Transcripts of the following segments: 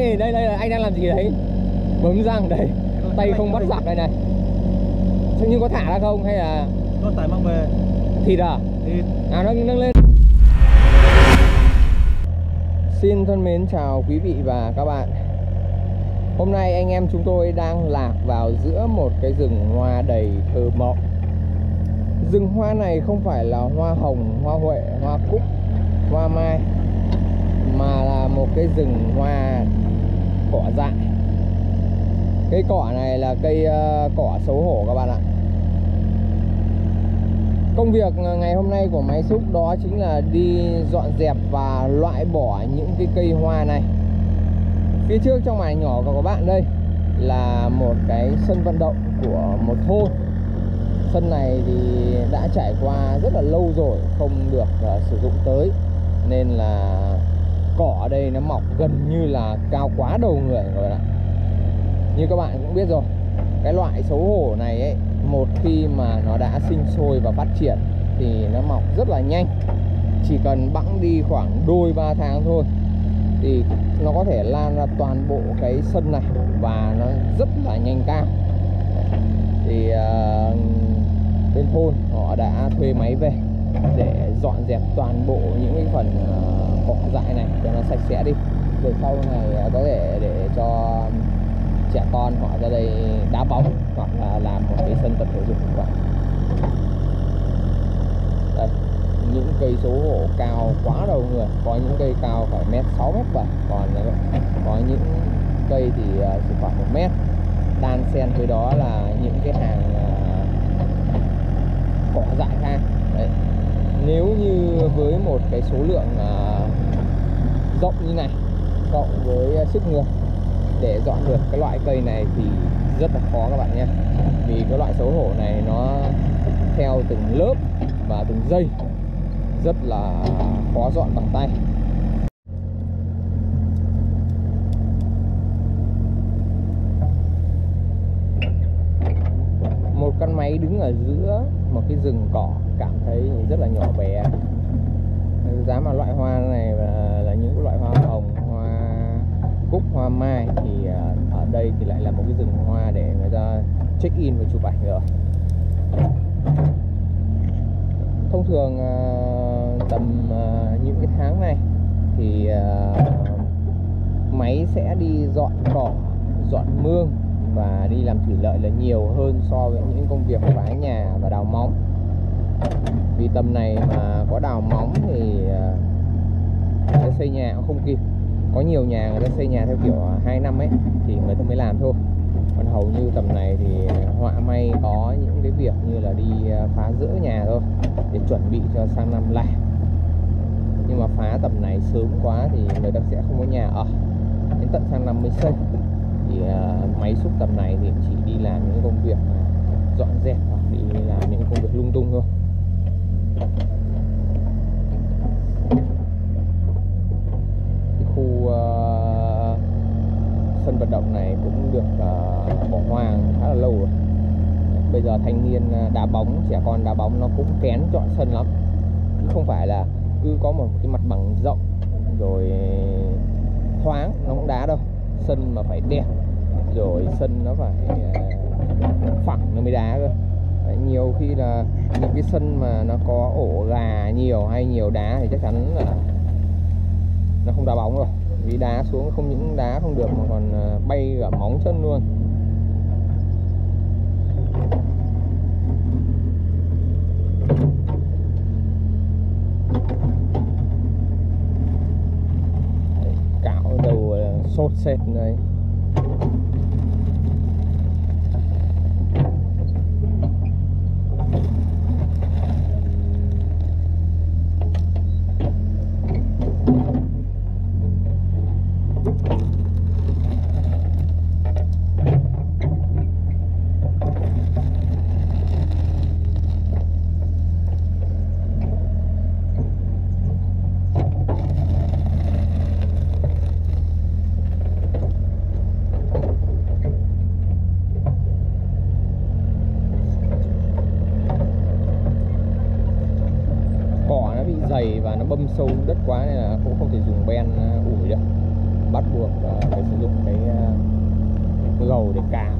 đây anh đang làm gì đấy? Bấm răng đây, tay không bắt giặc đây này. Nhưng có thả ra không hay là con tải mang về? Thịt à? Thịt. À, nâng lên. Xin thân mến chào quý vị và các bạn. Hôm nay anh em chúng tôi đang lạc vào giữa một cái rừng hoa đầy thơ mộng. Rừng hoa này không phải là hoa hồng, hoa huệ, hoa cúc, hoa mai, mà là một cái rừng hoa cỏ dại. Cây cỏ này là cây cỏ xấu hổ các bạn ạ. Công việc ngày hôm nay của máy xúc đó chính là đi dọn dẹp và loại bỏ những cái cây hoa này. Phía trước trong màn nhỏ của các bạn đây là một cái sân vận động của một thôn. Sân này thì đã trải qua rất là lâu rồi không được sử dụng tới, nên là cỏ ở đây nó mọc gần như là cao quá đầu người rồi ạ. Như các bạn cũng biết rồi, cái loại xấu hổ này ấy, một khi mà nó đã sinh sôi và phát triển thì nó mọc rất là nhanh. Chỉ cần bẵng đi khoảng đôi 3 tháng thôi thì nó có thể lan ra toàn bộ cái sân này và nó rất là nhanh cao. Thì bên thôn họ đã thuê máy về để dọn dẹp toàn bộ những cái phần cỏ dại này cho nó sạch sẽ đi, để sau này có thể để cho trẻ con họ ra đây đá bóng hoặc là làm một cái sân tập thể dục của bạn. Đây, những cây xấu hổ cao quá đầu người, có những cây cao phải 1m6, 1m7, còn có những cây thì chỉ khoảng 1m. Đan xen với đó là những cái hàng cỏ dại khác. Đấy. Nếu như với một cái số lượng rộng như này cộng với sức người để dọn được cái loại cây này thì rất là khó các bạn nhé. Vì cái loại xấu hổ này nó theo từng lớp và từng dây, rất là khó dọn bằng tay. Một con máy đứng ở giữa một cái rừng cỏ cảm thấy rất là nhỏ bé. Giá mà loại hoa này là những loại hoa hồng, hoa cúc, hoa mai thì ở đây thì lại là một cái rừng hoa để người ta check in và chụp ảnh rồi. Thông thường tầm những cái tháng này thì máy sẽ đi dọn cỏ, dọn mương và đi làm thủy lợi là nhiều hơn so với những công việc vá nhà và đào móng. Vì tầm này mà có đào móng thì người ta xây nhà cũng không kịp. Có nhiều nhà người ta xây nhà theo kiểu 2 năm ấy thì người ta mới làm thôi. Còn hầu như tầm này thì họa may có những cái việc như là đi phá rỡ nhà thôi để chuẩn bị cho sang năm làm. Nhưng mà phá tầm này sớm quá thì người ta sẽ không có nhà ở, đến tận sang năm mới xây. Thì máy xúc tầm này thì chỉ đi làm những công việc dọn dẹp hoặc đi làm những công việc lung tung thôi. Cái khu sân vận động này cũng được bỏ hoang khá là lâu rồi. Bây giờ thanh niên đá bóng, trẻ con đá bóng nó cũng kén chọn sân lắm. Không phải là cứ có một cái mặt bằng rộng rồi thoáng nó cũng đá đâu. Sân mà phải đẹp, rồi sân nó phải phẳng nó mới đá cơ. Đấy, nhiều khi là những cái sân mà nó có ổ gà nhiều hay nhiều đá thì chắc chắn là nó không đá bóng rồi. Vì đá xuống không những đá không được mà còn bay cả móng chân luôn. Đấy, cạo đầu sốt sệt này. Dày và nó bâm sâu đất quá nên là cũng không thể dùng ben ủi được. bắt buộc phải sử dụng cái gầu để cào.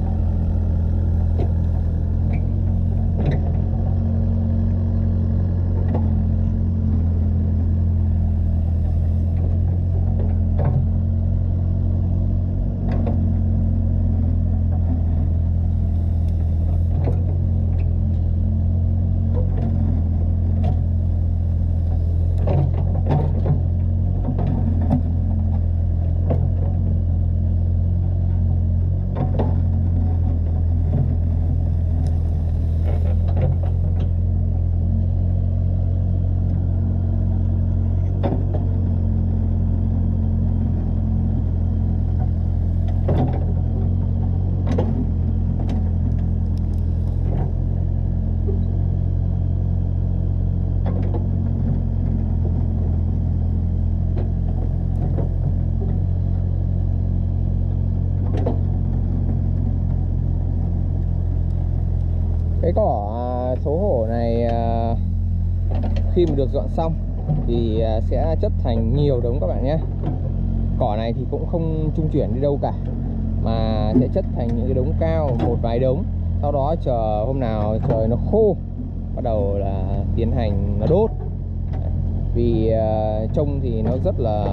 Cái cỏ xấu hổ này khi mà được dọn xong thì sẽ chất thành nhiều đống các bạn nhé. Cỏ này thì cũng không trung chuyển đi đâu cả, mà sẽ chất thành những cái đống cao, một vài đống. Sau đó chờ hôm nào trời nó khô, bắt đầu là tiến hành nó đốt. Vì trông thì nó rất là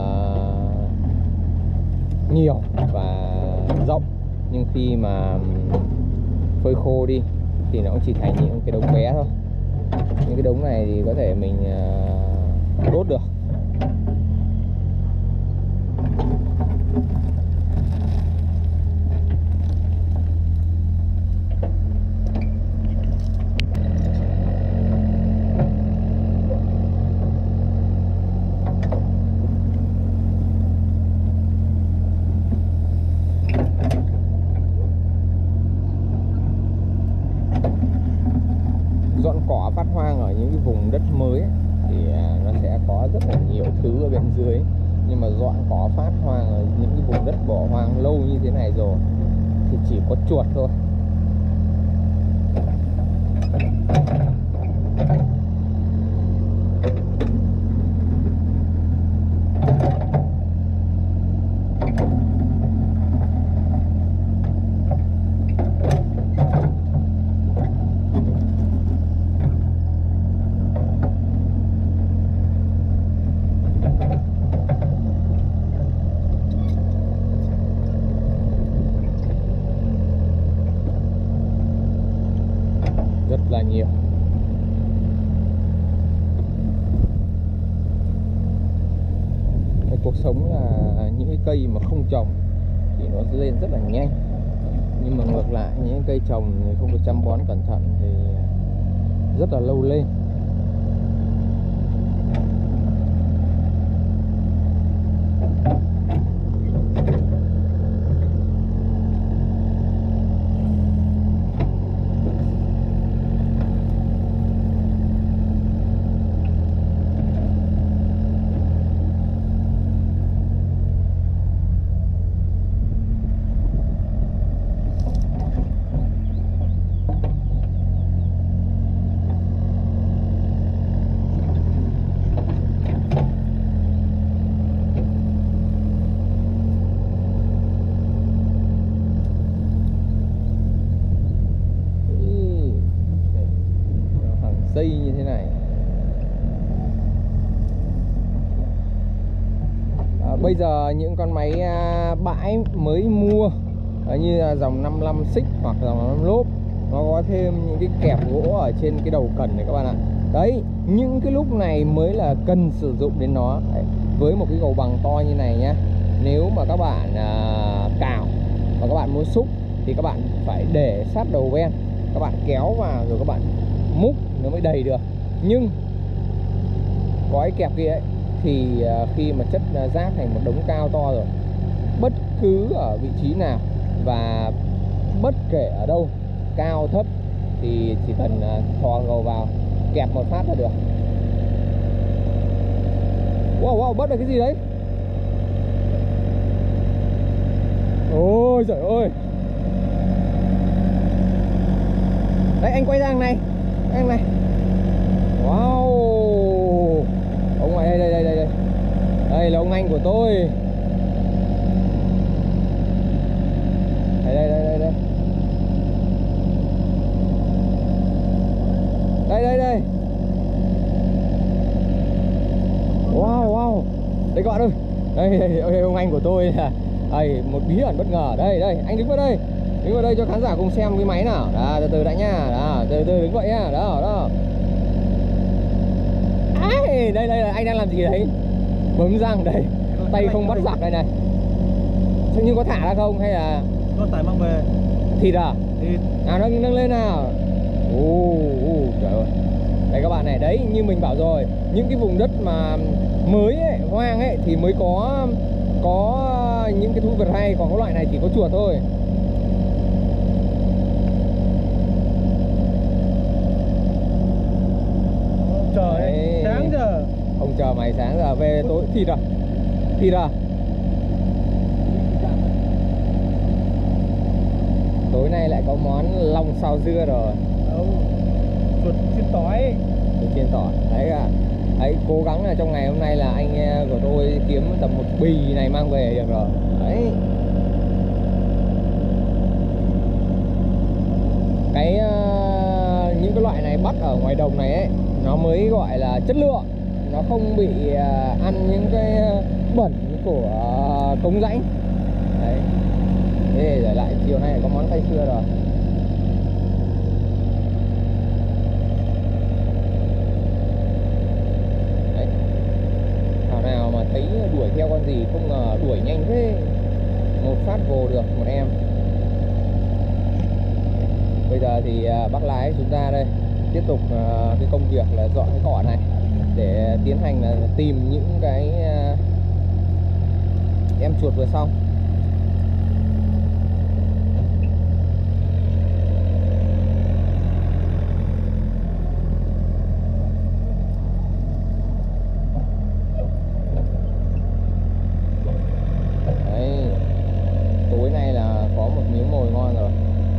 nhiều và rộng, nhưng khi mà phơi khô đi thì nó cũng chỉ thành những cái đống bé thôi. Những cái đống này thì có thể mình đốt được. Dọn cỏ phát hoang ở những cái vùng đất mới ấy, thì nó sẽ có rất là nhiều thứ ở bên dưới. Nhưng mà dọn cỏ phát hoang ở những cái vùng đất bỏ hoang lâu như thế này rồi thì chỉ có chuột thôi. Rất là nhiều. Cái cuộc sống là những cái cây mà không trồng thì nó lên rất là nhanh, nhưng mà ngược lại những cây trồng thì không được chăm bón cẩn thận thì rất là lâu lên. Dây như thế này. Bây giờ những con máy bãi mới mua như là dòng 55 xích hoặc dòng 55 lốp, nó có thêm những cái kẹp gỗ ở trên cái đầu cần này các bạn ạ. Đấy, những cái lúc này mới là cần sử dụng đến nó. Đấy, với một cái gầu bằng to như này nhá, nếu mà các bạn cào và các bạn muốn xúc thì các bạn phải để sát đầu ven, các bạn kéo vào rồi các bạn múc nó mới đầy được. Nhưng có cái kẹp kia ấy thì khi mà chất rác thành một đống cao to rồi, bất cứ ở vị trí nào và bất kể ở đâu, cao thấp, thì chỉ cần thò gầu vào kẹp một phát là được. Wow, wow, bắt được cái gì đấy? Ôi giời ơi. Đấy, anh quay sang này, anh này. Wow. Ông ngoài đây. Đây là ông anh của tôi. anh của tôi là một bí ẩn bất ngờ. Đây đây, anh đứng vào đây cho khán giả cùng xem cái máy nào. Đó, từ từ đã nha. Đó, từ từ đứng vậy nhá. Đó đó. Đây là anh đang làm gì đấy? Bấm răng đây, tay không bắt giặc đây này. Nhưng có thả ra không hay là có tải mang về thịt à? Thịt. À, nâng lên nào. Trời ơi. Đây các bạn này, đấy như mình bảo rồi, những cái vùng đất mà mới ấy, hoang ấy thì mới có những cái thú vật hay, còn cái loại này chỉ có chuột thôi. Trời, sáng giờ. Ông chờ mày sáng giờ về tối thịt à? Thịt à? Tối nay lại có món lòng xào dưa rồi. Chuột chiên tỏi. Chuột chiên tỏi. Đấy à. Đấy, cố gắng là trong ngày hôm nay là anh của tôi kiếm tầm một bì này mang về được rồi. Đấy. Những cái loại này bắt ở ngoài đồng này ấy, nó mới gọi là chất lượng. Nó không bị ăn những cái bẩn của cống rãnh. Đấy. Thế rồi lại chiều nay có món canh xưa rồi. Đấy. Thảo nào mà thấy đuổi theo con gì không ngờ đuổi nhanh thế. Một phát vô được một em. Bây giờ thì bác lái chúng ta đây tiếp tục cái công việc là dọn cái cỏ này để tiến hành là tìm những cái em chuột vừa xong. Đấy, tối nay là có một miếng mồi ngon rồi,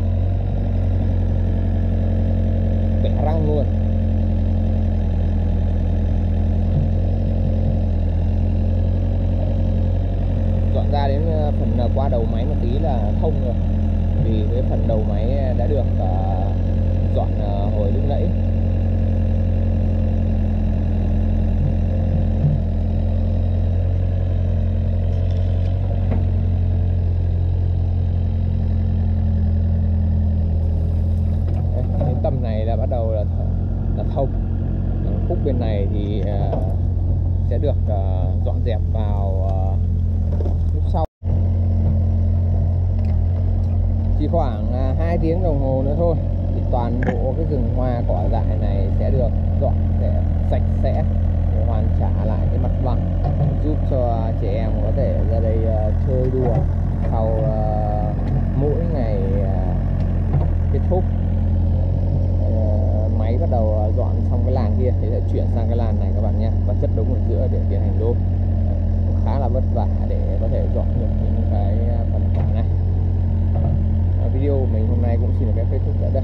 bẻ răng luôn. Dọn ra đến phần qua đầu máy một tí là thông rồi, vì cái phần đầu máy đã được dọn hồi lúc nãy. Đến tầm này là bắt đầu là thông. Khúc bên này thì sẽ được dọn dẹp vào lúc sau. Chỉ khoảng 2 tiếng đồng hồ nữa thôi thì toàn bộ cái rừng hoa cỏ dại này sẽ được dọn dẹp sạch sẽ để hoàn trả lại cái mặt bằng, giúp cho trẻ em có thể ra đây chơi đùa sau mỗi ngày kết thúc. Máy bắt đầu dọn xong cái làn kia thì sẽ chuyển sang cái làn này các bạn nhé, và chất đống ở giữa để tiến hành đốt. Khá là vất vả để có thể dọn được những cái phần cỏ này. Video của mình hôm nay cũng xin được phép kết thúc tại đây.